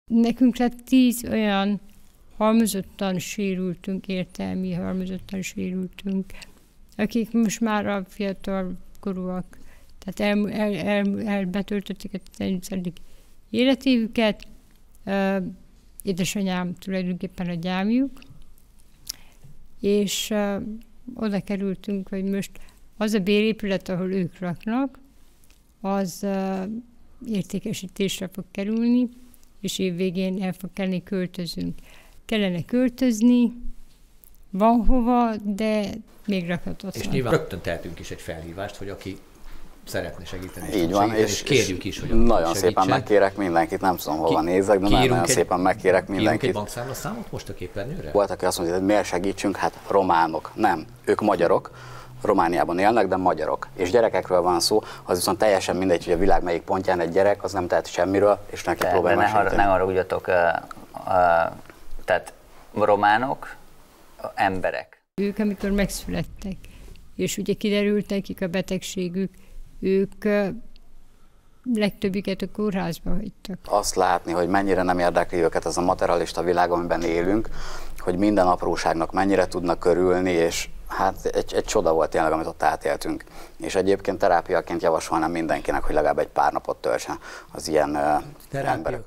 Nekünk lett 10 olyan halmozottan sérültünk, értelmi halmozottan sérültünk, akik most már a fiatal korúak, tehát betöltötték a 18. életévüket. Édesanyám tulajdonképpen a gyámjuk, és oda kerültünk, hogy most az a bérépület, ahol ők laknak, az értékesítésre fog kerülni, és évvégén el fog kelleni költözünk. Kellene költözni, van hova, de még rakhatatlan. És nyilván rögtön tehetünk is egy felhívást, hogy aki szeretne segíteni, így van, és kérjük is, hogy nagyon szépen megkérek mindenkit, nem tudom, hova nézek, de nagyon szépen megkérek mindenkit. Kérünk egy bankszámlaszámot most a képernyőre? Volt, aki azt mondja, hogy miért segítsünk, hát románok. Nem, ők magyarok, Romániában élnek, de magyarok. És gyerekekről van szó, az viszont teljesen mindegy, hogy a világ melyik pontján egy gyerek, az nem tehet semmiről, és neki próbálja segíteni. Ne haragudjatok, tehát románok, emberek. Ők, amikor megszülettek, és ugye kiderült nekik a betegségük, ők legtöbbiket a kórházba hagytak. Azt látni, hogy mennyire nem érdekli őket ez a materialista világ, amiben élünk, hogy minden apróságnak mennyire tudnak örülni, és hát egy csoda volt tényleg, amit ott átéltünk. És egyébként terápiaként javasolnám mindenkinek, hogy legalább egy pár napot töltsen az ilyen emberek.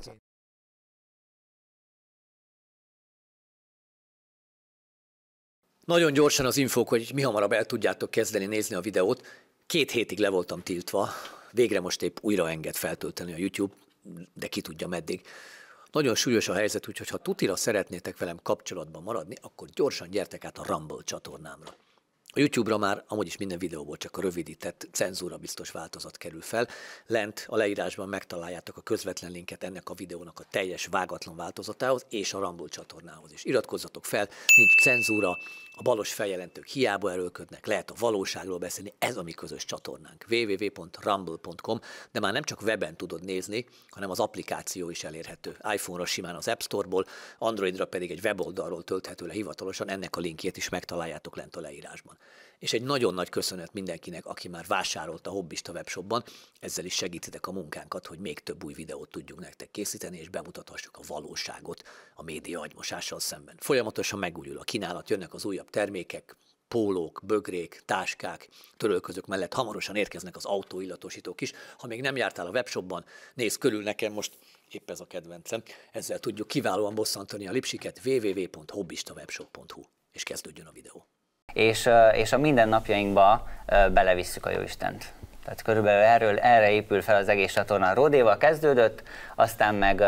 Nagyon gyorsan az infók, hogy mi hamarabb el tudjátok kezdeni nézni a videót. 2 hétig le voltam tiltva, végre most épp újra enged feltölteni a YouTube, de ki tudja meddig. Nagyon súlyos a helyzet, úgyhogy ha tutira szeretnétek velem kapcsolatban maradni, akkor gyorsan gyertek át a Rumble csatornámra. A YouTube-ra már amúgy is minden videóból csak a rövidített, cenzúra biztos változat kerül fel. Lent a leírásban megtaláljátok a közvetlen linket ennek a videónak a teljes vágatlan változatához és a Rumble csatornához is. Iratkozzatok fel, nincs cenzúra, a balos feljelentők hiába erőlködnek, lehet a valóságról beszélni, ez a mi közös csatornánk. www.rumble.com, de már nem csak weben tudod nézni, hanem az applikáció is elérhető. iPhone-ra simán az App Store-ból, Androidra pedig egy weboldalról tölthető le hivatalosan, ennek a linkjét is megtaláljátok lent a leírásban. És egy nagyon nagy köszönet mindenkinek, aki már vásárolt a Hobbista webshopban, ezzel is segítitek a munkánkat, hogy még több új videót tudjunk nektek készíteni, és bemutathassuk a valóságot a média agymosással szemben. Folyamatosan megújul a kínálat, jönnek az újabb termékek, pólók, bögrék, táskák, törölközők mellett hamarosan érkeznek az autóillatosítók is. Ha még nem jártál a webshopban, nézz körül, nekem most épp ez a kedvencem. Ezzel tudjuk kiválóan bosszantani a lipsiket. www.hobbistavebshop.hu, és kezdődjön a videó. És a mindennapjainkba belevisszük a Jóistent. Tehát körülbelül erre épül fel az egész csatorna. A Rodéval kezdődött, aztán meg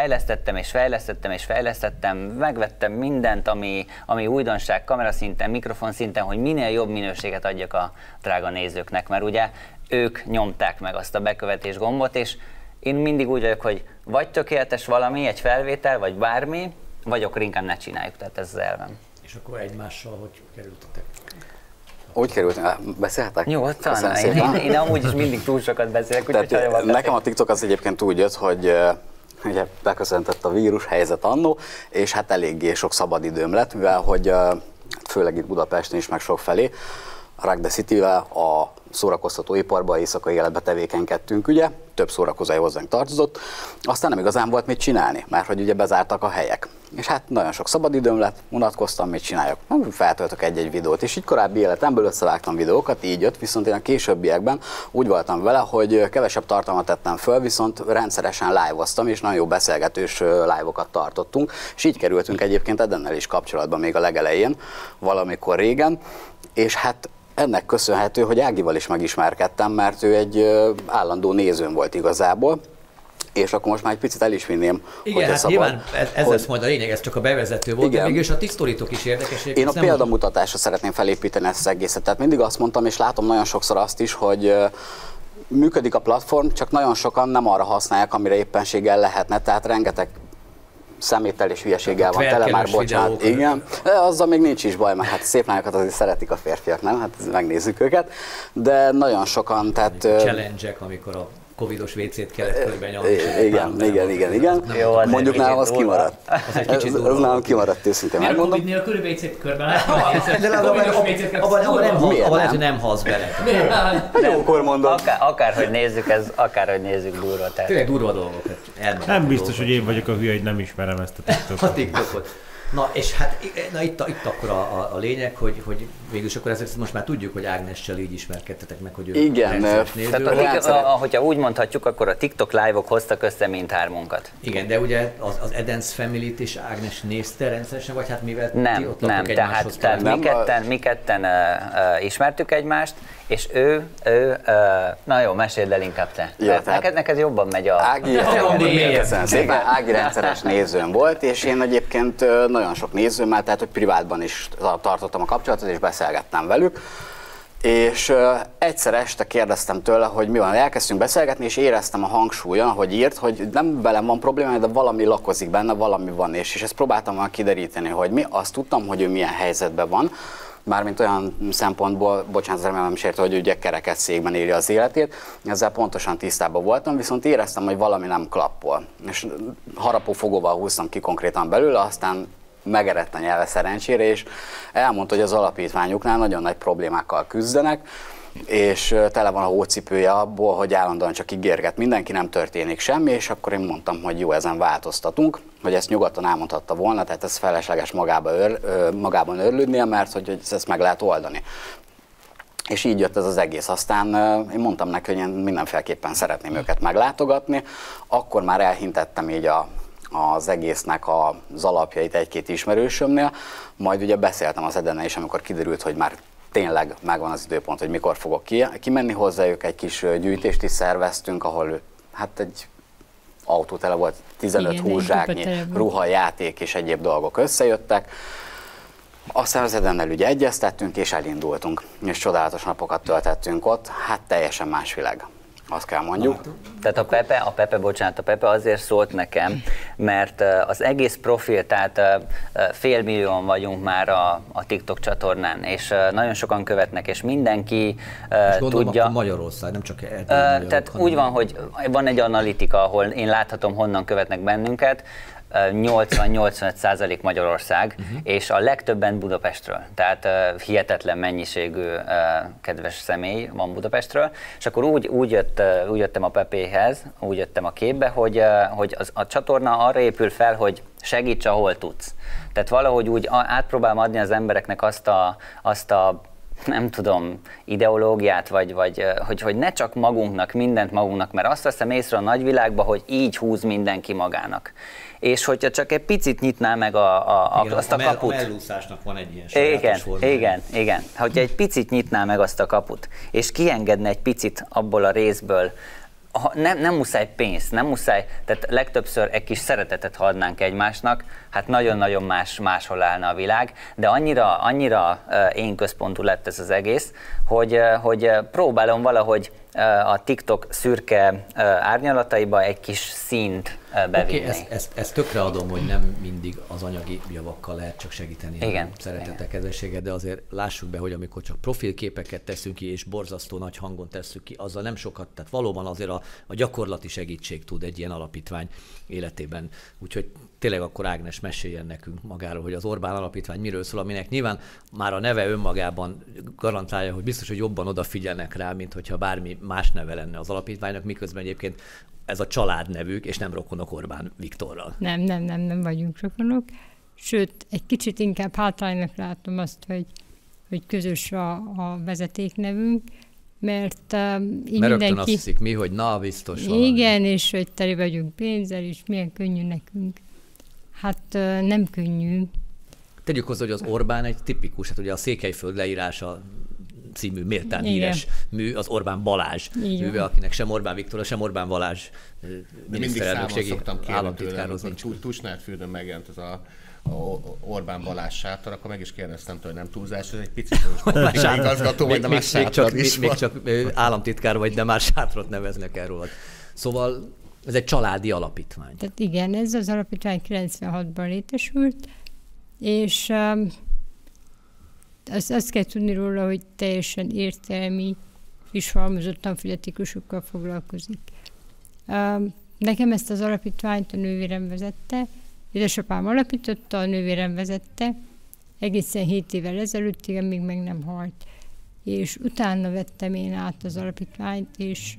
fejlesztettem, megvettem mindent, ami újdonság, kameraszinten, mikrofonszinten, hogy minél jobb minőséget adjak a drága nézőknek, mert ugye ők nyomták meg azt a bekövetés gombot, és én mindig úgy vagyok, hogy vagy tökéletes valami, egy felvétel, vagy bármi, vagy akkor inkább ne csináljuk, tehát ez az elvem. És akkor egymással hogy kerültetek? Úgy kerültünk, beszélhetek? Nyugodtan, én amúgy is mindig túl sokat beszélek, úgyhogy nekem a TikTok az egyébként úgy jött, hogy ugye beköszöntött a vírus helyzet annó, és hát eléggé sok szabadidőm lett, mivel hogy főleg itt Budapesten is meg sok felé, a Rock the City-vel a szórakoztatóiparban, éjszakai életbe tevékenykedtünk, ugye, több szórakozói hozzánk tartozott, aztán nem igazán volt mit csinálni, mert hogy ugye bezártak a helyek. És hát nagyon sok szabadidőm lett, unatkoztam, mit csináljak. Feltöltök egy-egy videót, és így korábbi életemből összevágtam videókat, így jött, viszont én a későbbiekben úgy voltam vele, hogy kevesebb tartalmat tettem föl, viszont rendszeresen live-oztam, és nagyon jó beszélgetős live-okat tartottunk, és így kerültünk egyébként Edennel is kapcsolatban még a legelején, valamikor régen, és hát ennek köszönhető, hogy Ágival is megismerkedtem, mert ő egy állandó nézőm volt igazából, és akkor most már egy picit el is vinném. Igen, hát nyilván ez lesz majd a lényeg, ez csak a bevezető volt, igen. De mégis a TikTok is érdekes. Én a példamutatásra szeretném felépíteni ezt az egészet, tehát mindig azt mondtam, és látom nagyon sokszor azt is, hogy működik a platform, csak nagyon sokan nem arra használják, amire éppenséggel lehetne, tehát rengeteg szeméttel és hülyeséggel van tele, már bocsánat, igen. De azzal még nincs is baj, mert hát szép lányokat azért szeretik a férfiak, nem? Hát megnézzük őket, de nagyon sokan, tehát... Challenge-ek, amikor a covidos WC-t kellett körben nyomni. Igen. Jó, mondjuk nálam az kimaradt. Az nálam kimaradt, őszintén megmondom. Covid nélkül WC-t körben lehet. De abban lehet, hogy nem halsz bele. Jókor mondom. Akárhogy nézzük durva. Tényleg durva dolgok. Nem biztos, hogy én vagyok a hülye, hogy nem ismerem ezt a TikTokot. Na, és hát itt akkor a lényeg, hogy végülis akkor ezt most már tudjuk, hogy Ágnessel így ismerkedtetek meg, hogy ő rendszeres néző. Hogyha úgy mondhatjuk, akkor a TikTok live-ok hoztak össze mindhármunkat. Igen, de ugye az Edens Family-t és Ágnes nézte rendszeresen, vagy hát mivel ti ott nem, laktok egymáshoz? tehát mi ketten ismertük egymást, és ő na jó, meséld el inkább te. Jó, neked jobban megy a... Ági rendszeres nézőm volt, és én egyébként nagyon sok nézőmmel, tehát hogy privátban is tartottam a kapcsolatot, és beszélgettem velük. És egyszer este kérdeztem tőle, hogy mi van, elkezdtünk beszélgetni, és éreztem a hangsúlyon, hogy írt, hogy nem velem van probléma, de valami lakozik benne, valami van, és ezt próbáltam volna kideríteni, hogy mi. Azt tudtam, hogy ő milyen helyzetben van, mármint olyan szempontból, bocsánat, remélem nem sértő, hogy ő ugye kereket székben éli az életét, ezzel pontosan tisztában voltam, viszont éreztem, hogy valami nem klappol. És harapófogóval húztam ki konkrétan belőle, aztán megerett a nyelve szerencsére, és elmondta, hogy az alapítványuknál nagyon nagy problémákkal küzdenek, és tele van a hócipője abból, hogy állandóan csak ígérget mindenki, nem történik semmi, és akkor én mondtam, hogy jó, ezen változtatunk, hogy ezt nyugodtan elmondhatta volna, tehát ez felesleges magában őrlődnie, mert hogy ezt meg lehet oldani. És így jött ez az egész. Aztán én mondtam neki, hogy én mindenféleképpen szeretném őket meglátogatni, akkor már elhintettem így az egésznek az alapjait egy-két ismerősömnél, majd ugye beszéltem az Edennel is, amikor kiderült, hogy már tényleg megvan az időpont, hogy mikor fogok kimenni hozzájuk, egy kis gyűjtést is szerveztünk, ahol hát egy autó tele volt, 15-20 zsáknyi ruha, játék és egyéb dolgok összejöttek. Aztán az Edennel ugye egyeztettünk és elindultunk, és csodálatos napokat töltettünk ott, hát teljesen más világ. Azt kell mondjuk. Tehát a Pepe azért szólt nekem, mert az egész profil, tehát 500 000 vagyunk már a TikTok csatornán, és nagyon sokan követnek, és mindenki és gondolom, tudja. Akkor Magyarország, nem csak tehát úgy van, hogy van egy analitika, ahol én láthatom, honnan követnek bennünket, 80-85% Magyarország, és a legtöbben Budapestről. Tehát hihetetlen mennyiségű kedves személy van Budapestről. És akkor úgy jöttem a Pepéhez, úgy jöttem a képbe, hogy a csatorna arra épül fel, hogy segíts, ahol tudsz. Tehát valahogy úgy átpróbálom adni az embereknek azt a nem tudom, ideológiát, vagy hogy ne csak magunknak, mindent magunknak, mert azt veszem észre a nagyvilágban, hogy így húz mindenki magának. És hogyha csak egy picit nyitná meg azt a kaput. A mellúszásnak van egy ilyen sajátos formája. Igen. Hogyha egy picit nyitná meg azt a kaput, és kiengedne egy picit abból a részből, nem muszáj pénzt, nem muszáj, tehát legtöbbször egy kis szeretetet adnánk egymásnak, hát nagyon-nagyon máshol állna a világ, de annyira én központú lett ez az egész, hogy próbálom valahogy a TikTok szürke árnyalataiba egy kis színt bevinni. Okay, ezt tökre adom, hogy nem mindig az anyagi javakkal lehet csak segíteni. Igen. Szeretettel, kedvességgel, de azért lássuk be, hogy amikor csak profilképeket teszünk ki, és borzasztó nagy hangon tesszük ki, azzal nem sokat, tehát valóban azért a gyakorlati segítség tud egy ilyen alapítvány életében. Úgyhogy tényleg akkor Ágnes meséljen nekünk magáról, hogy az Orbán Alapítvány miről szól, aminek nyilván már a neve önmagában garantálja, hogy biztos, hogy jobban odafigyelnek rá, mint hogyha bármi más neve lenne az alapítványnak, miközben egyébként ez a családnevük, és nem rokonok Orbán Viktorral. Nem vagyunk rokonok. Sőt, egy kicsit inkább hátránynak látom azt, hogy közös a vezetéknevünk, mert így mert mindenki... rögtön azt hiszik mi, hogy na, biztos valami. Igen, és hogy teli vagyunk pénzzel, és milyen könnyű nekünk. Hát nem könnyű. Tegyük hozzá, hogy az Orbán egy tipikus, hát ugye a Székelyföld leírása című méltán híres mű, az Orbán Balázs műve, akinek sem Orbán Viktor, sem Orbán Balázs miniszterelnökségi államtitkározni. Tusnádfürdőn megjelent ez a Orbán Balázs sátor, akkor meg is kérdeztem tőle, nem túlzás, ez egy picit igazgató vagy, de már sátrad is még csak államtitkár vagy, de már sátrat neveznek erről. Szóval ez egy családi alapítvány. Tehát igen, ez az alapítvány 96-ban létesült, és azt kell tudni róla, hogy teljesen értelmi és halmozottan fogyatékosokkal foglalkozik. Nekem ezt az alapítványt a nővérem vezette, édesapám alapította, a nővérem vezette, egészen 7 évvel ezelőttig, amíg meg nem halt. És utána vettem én át az alapítványt,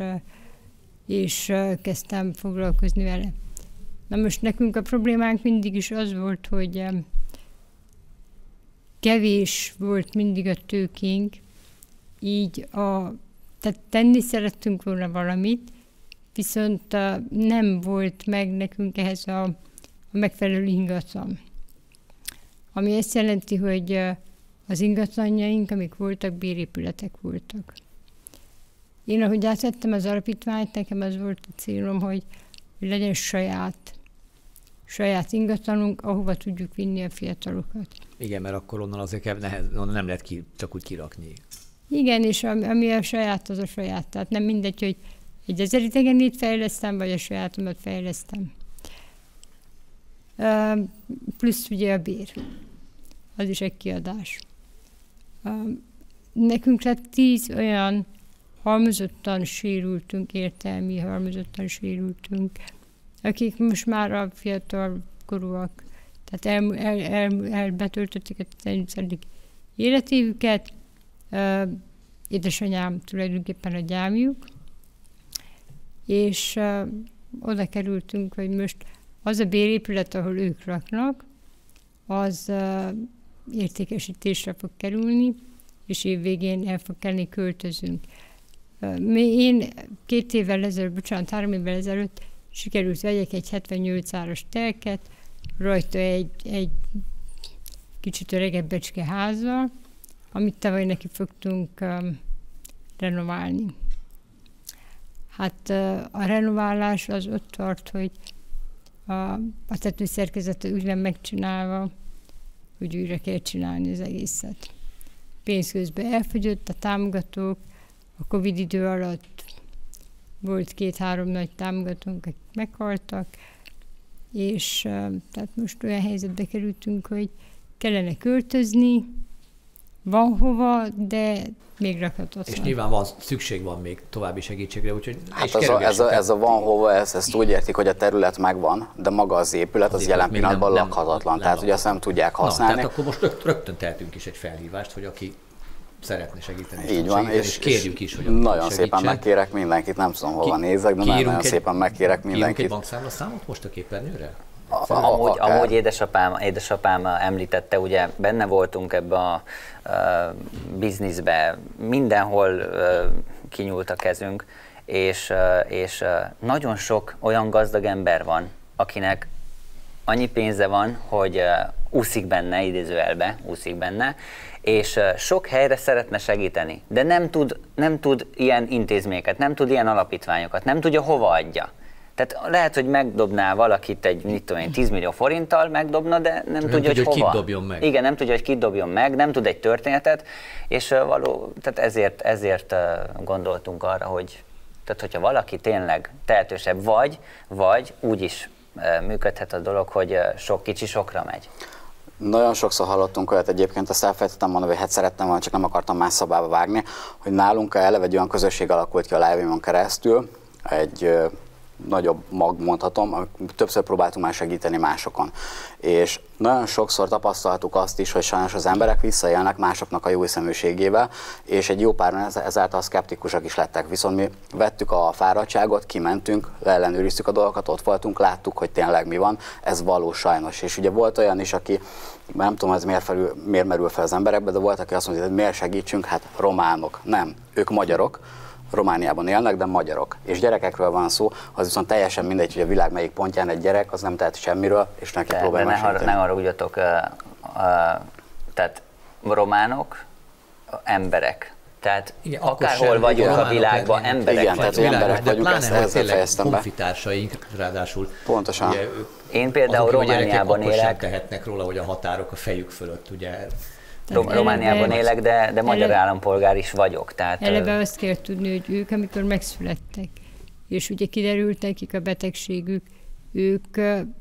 és kezdtem foglalkozni vele. Na most nekünk a problémánk mindig is az volt, hogy kevés volt mindig a tőkénk, így tehát tenni szerettünk volna valamit, viszont nem volt meg nekünk ehhez a megfelelő ingatlan. Ami azt jelenti, hogy az ingatlanjaink, amik voltak, bérépületek voltak. Én, ahogy átvettem az alapítványt, nekem az volt a célom, hogy legyen saját ingatlanunk, ahova tudjuk vinni a fiatalokat. Igen, mert akkor onnan azért onnan nem lehet csak úgy kirakni. Igen, és ami a saját, az a saját. Tehát nem mindegy, hogy egy 1000 idegenit fejlesztem, vagy a sajátomat fejlesztem. Plusz ugye a bér. Az is egy kiadás. Nekünk lett 10 olyan halmozottan sérültünk, értelmi halmozottan sérültünk, akik most már a fiatal korúak, tehát betöltötték a 18. életévüket. Édesanyám tulajdonképpen a gyámjuk, és oda kerültünk, hogy most az a bérépület, ahol ők laknak, az értékesítésre fog kerülni, és évvégén el fog kelleni költözünk. Én 3 évvel ezelőtt sikerült vegyek egy 78 áras telket, rajta egy kicsit öregebb becske házzal, amit tavaly neki fogtunk renoválni. Hát a renoválás az ott tart, hogy a tetőszerkezete úgy van megcsinálva, hogy újra kell csinálni az egészet. Pénz közben elfogyott, a támogatók, a Covid idő alatt volt 2-3 nagy támogatónk, akik meghaltak, és tehát most olyan helyzetbe kerültünk, hogy kellene költözni, van hova, de még rakhatatlan. És nyilván szükség van még további segítségre, úgyhogy... Hát ez a van hova, ezt úgy értik, hogy a terület megvan, de maga az épület az jelen pillanatban lakhatatlan, tehát ugye azt nem tudják használni. Tehát akkor most rögtön tehetünk is egy felhívást, hogy aki szeretne segíteni. Így van, és kérjük is, hogy nagyon szépen megkérek mindenkit, nem tudom hova nézek, de nagyon szépen megkérek mindenkit. Kérünk egy bankszámlaszámot most a képernyőre? Amúgy édesapám említette, ugye benne voltunk ebbe a bizniszbe, mindenhol kinyúlt a kezünk, és nagyon sok olyan gazdag ember van, akinek annyi pénze van, hogy úszik benne, idézőjelbe úszik benne, és sok helyre szeretne segíteni, de nem tud ilyen intézményeket, nem tud ilyen alapítványokat, nem tudja hova adja. Tehát lehet, hogy megdobná valakit egy, 10 millió forinttal megdobna, de nem tudja, hogy hova. Kit dobjon meg. Igen, nem tudja, hogy kit dobjon meg, nem tud egy történetet, és tehát ezért gondoltunk arra, hogy tehát, hogyha valaki tényleg tehetősebb vagy úgy is működhet a dolog, hogy sok kicsi sokra megy. Nagyon sokszor hallottunk olyat egyébként, azt elfelejtettem mondani, hogy szerettem volna, csak nem akartam más szabába vágni, hogy nálunk eleve egy olyan közösség alakult ki a live-on keresztül, egy nagyobb mag mondhatom, amit többször próbáltunk már segíteni másokon. És nagyon sokszor tapasztaltuk azt is, hogy sajnos az emberek visszaélnek másoknak a jóhiszeműségével, és egy jó páran ezáltal szkeptikusak is lettek. Viszont mi vettük a fáradtságot, kimentünk, leellenőriztük a dolgokat, ott voltunk, láttuk, hogy tényleg mi van, ez valós sajnos. És ugye volt olyan is, aki, nem tudom, ez miért merül fel az emberekbe, de volt, aki azt mondja, hogy miért segítsünk, hát románok. Nem, ők magyarok. Romániában élnek, de magyarok. És gyerekekről van szó, az viszont teljesen mindegy, hogy a világ melyik pontján egy gyerek, az nem tehet semmiről, és neki próbálja mesélni. Ne haragudjatok, tehát románok, emberek. Tehát igen, akárhol vagyunk a világban, emberek igen, vagyunk. Igen, tehát emberek vagyunk, ezzel fejeztem be. Honfitársaink, ráadásul. Pontosan. Ugye, én például Romániában élek. Sem tehetnek róla, hogy a határok a fejük fölött, ugye. Romániában élek, de magyar állampolgár is vagyok. Tehát, eleve azt kell tudni, hogy ők, amikor megszülettek, és ugye kiderült nekik a betegségük, ők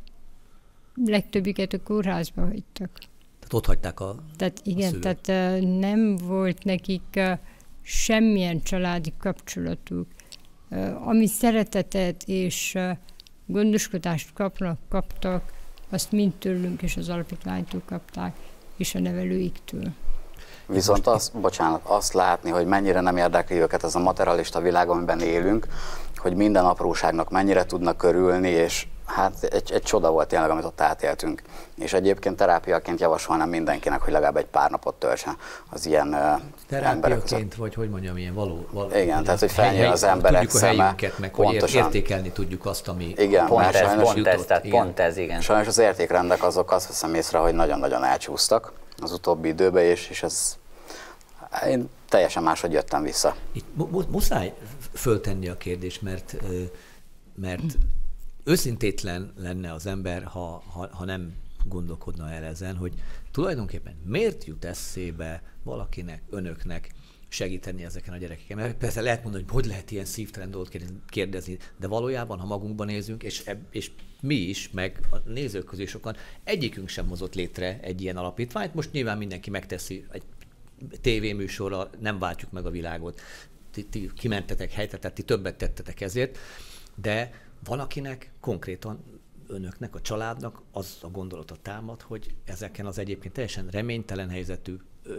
legtöbbüket a kórházba hagytak. Tehát ott hagyták tehát igen, tehát nem volt nekik semmilyen családi kapcsolatuk, ami szeretetet és gondoskodást kaptak, azt mind tőlünk és az alapítványtól kapták, és a nevelőiktől. Viszont azt látni, hogy mennyire nem érdekli őket ez a materialista világ, amiben élünk, hogy minden apróságnak mennyire tudnak örülni, és hát egy csoda volt tényleg, amit ott átéltünk. És egyébként terápiaként javasolnám mindenkinek, hogy legalább egy pár napot töltsen az ilyen emberek között. Vagy hogy mondjam, ilyen való igen, tehát hogy felnyíl az emberek szeme. Tudjuk a helyünket, meg hogy értékelni tudjuk azt, ami igen, pont ez, igen. Sajnos az értékrendek azok azt veszem észre, hogy nagyon-nagyon elcsúsztak az utóbbi időben, és ez én teljesen máshogy jöttem vissza. Itt muszáj föltenni a kérdést, mert őszintétlen lenne az ember, ha nem gondolkodna el ezen, hogy tulajdonképpen miért jut eszébe valakinek, önöknek segíteni ezeken a gyerekeken. Mert persze lehet mondani, hogy lehet ilyen szívtelen dolgot kérdezni, de valójában, ha magunkban nézünk, és mi is, meg a nézők közül sokan, egyikünk sem hozott létre egy ilyen alapítványt. Most nyilván mindenki megteszi egy tévéműsorral, nem váltjuk meg a világot. Ti kimentetek helyre, tehát ti többet tettetek ezért, de van, akinek konkrétan önöknek, a családnak az a gondolata támad, hogy ezeken az egyébként teljesen reménytelen helyzetű,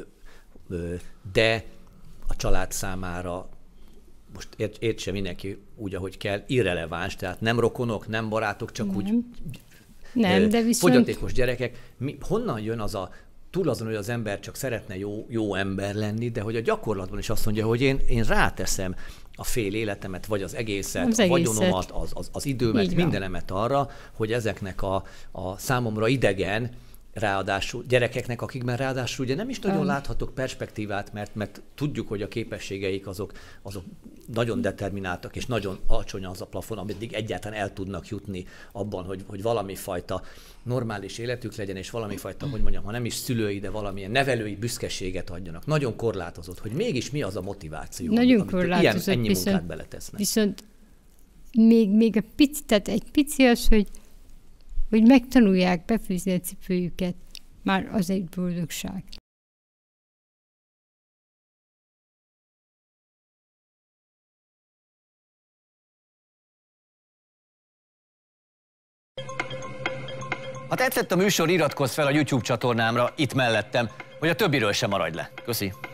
de a család számára, most értse mindenki úgy, ahogy kell, irreleváns, tehát nem rokonok, nem barátok, csak úgy de viszont... fogyatékos gyerekek. Honnan jön az túl azon, hogy az ember csak szeretne jó ember lenni, de hogy a gyakorlatban is azt mondja, hogy én ráteszem a fél életemet, vagy az egészet, a vagyonomat, az időmet, mindenemet arra, hogy ezeknek a számomra idegen, ráadásul gyerekeknek, akikben ráadásul ugye nem is nagyon láthatok perspektívát, mert tudjuk, hogy a képességeik azok nagyon determináltak, és nagyon alacsony az a plafon, ameddig egyáltalán el tudnak jutni abban, hogy valami fajta normális életük legyen, és valami fajta, hogy mondjam, ha nem is szülői, de valamilyen nevelői büszkeséget adjanak. Nagyon korlátozott, hogy mégis mi az a motiváció, nagyon korlátozott, ennyi munkát beletesznek. Viszont még a pici, tehát egy pici az, hogy megtanulják befűzni a cipőjüket, már az egy boldogság. Ha tetszett a műsor, iratkozz fel a YouTube csatornámra itt mellettem, hogy a többiről sem maradj le. Köszi!